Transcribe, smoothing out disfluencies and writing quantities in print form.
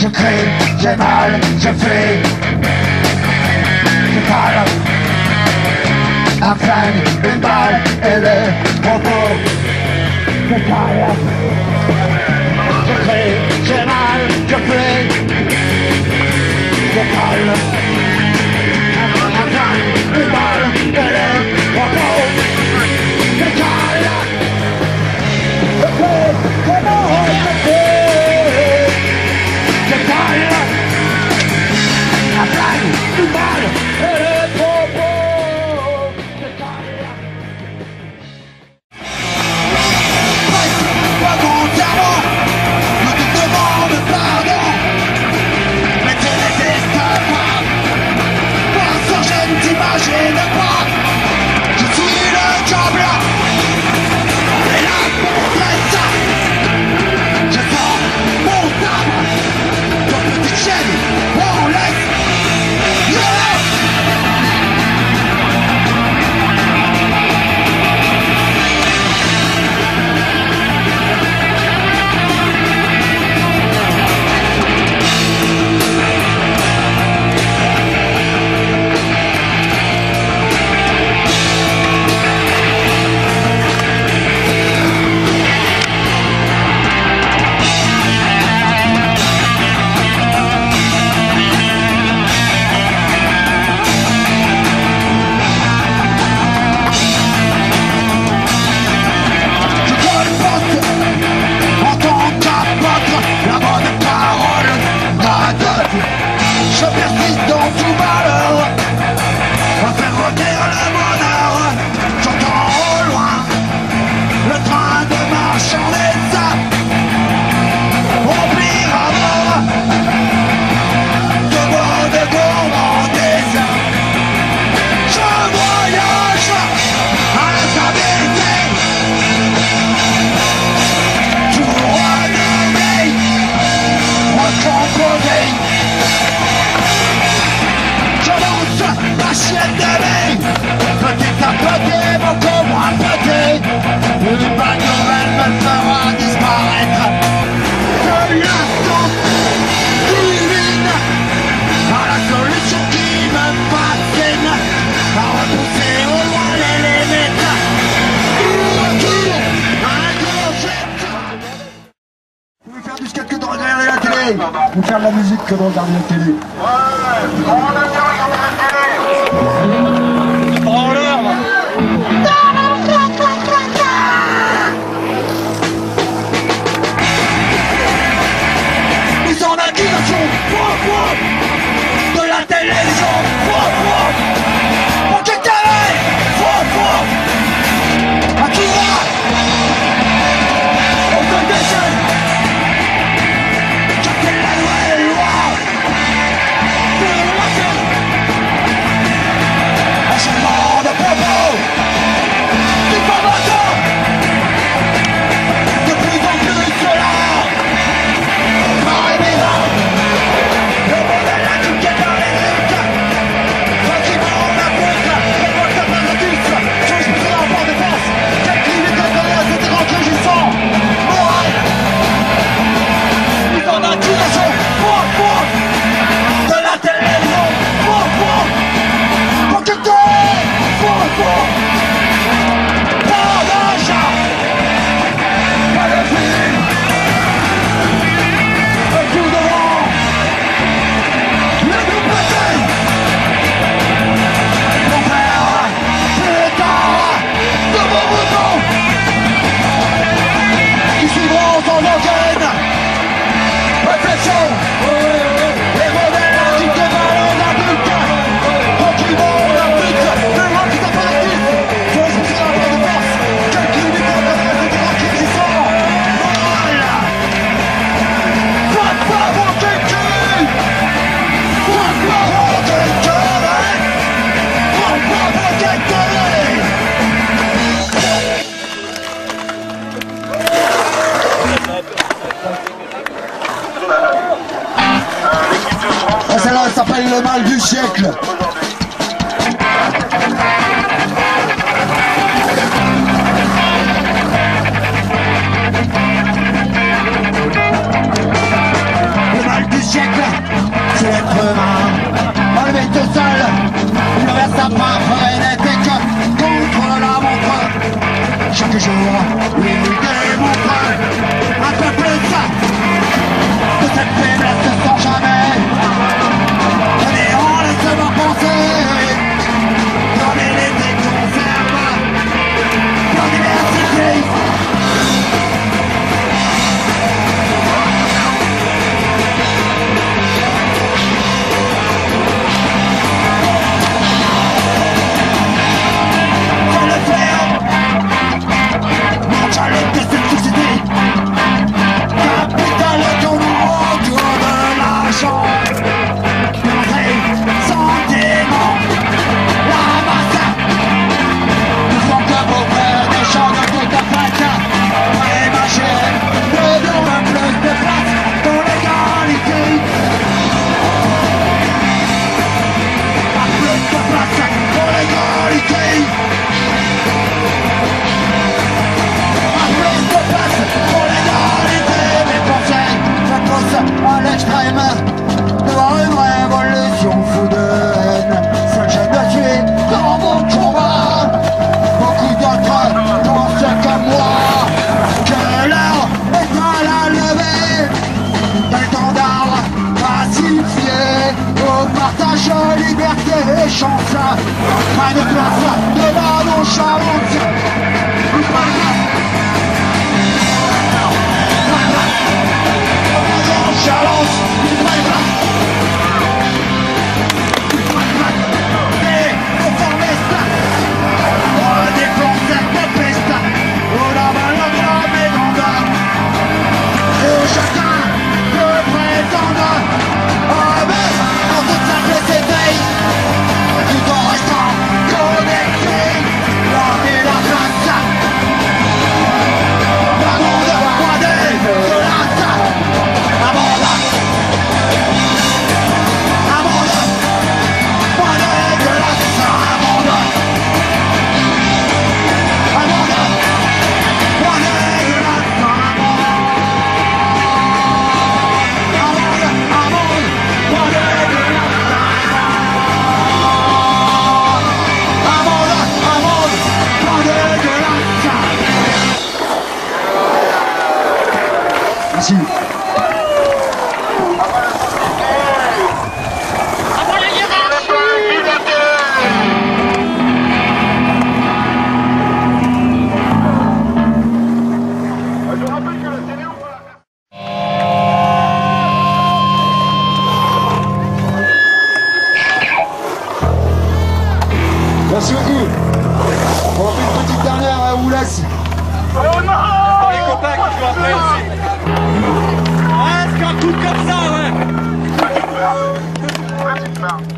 Je crie, j'ai mal, je fuis. Je parle. Un flingue, une balle et le propos. Je parle. Je crie, j'ai mal, je fuis. Je parle. Un flingue, une balle et le propos. Je parle. Je crie, j'ai mal, je fuis. Je parle. Un flingue, une balle et le propos. Je parle. Pas volontairement, je te demande pardon. Mais tu n'existes pas. Pour l'instant je ne t'imagine pas. Je suis le diable. Et là pour ça. Je sens mon âme. Ton petit chien, on laisse. Je persiste dans tout malheur, à faire revenir le bonheur. J'entends au loin le train de marchandises remplir à mort de mots de gourmandise. Je voyage à l'instabilité, tout renommé, recomposé. Assiette de vie, petit à petit, beaucoup moins petit. Une bonne nouvelle me fera disparaître de l'instant divine à la solution qui me fascine, à repousser au loin les limites. Retour à la gauchette. Vous voulez faire du skate que de regarder la télé, ou faire de la musique que de regarder la télé? Ouais, on aime bien regarder la télé. Ils sont en accusation de la télévision. On te calme. À qui va? On te déchaîne. J'appelle la nouvelle loi. Enchaînement de propos du combattant. De plus en plus cela paraît bizarre. Le modèle indiqué par les luttes. Facilement la poutre. Le vote de paratus. Je suis pris en port de force. Quel crime est donné à cet grand rugissant moral. Ils en accusation. De la télévision. Pas d'achat, pas de film, le coup de vent, le coup pété. Mon frère, putain, de vos boutons qui suivront sans organe. Réflexion, les modèles indiqués par les adultes. Tranquillement, la pute, le roi qui t'apparaît. Faut expliquer la voie de force. Quel crime est condamné à cet grand résistant. Voilà. Papa, mon kéké. Papa, mon kéké. Papa, mon kéké. Celle-là, elle s'appelle le mal du siècle. Le mal du siècle. extrême devant une révolution fou de haine. Seul je me suis dans mon combat. Beaucoup d'autres pensent comme moi que l'heure est à la levée. L'étendard pacifié au partage, liberté et chance. Pas de place de la nonchalance. Merci. Merci beaucoup. On fait une petite dernière à vous laisse. Oh non! Les copains qui jouent après aussi. Ah, c'est un coup comme ça, ouais!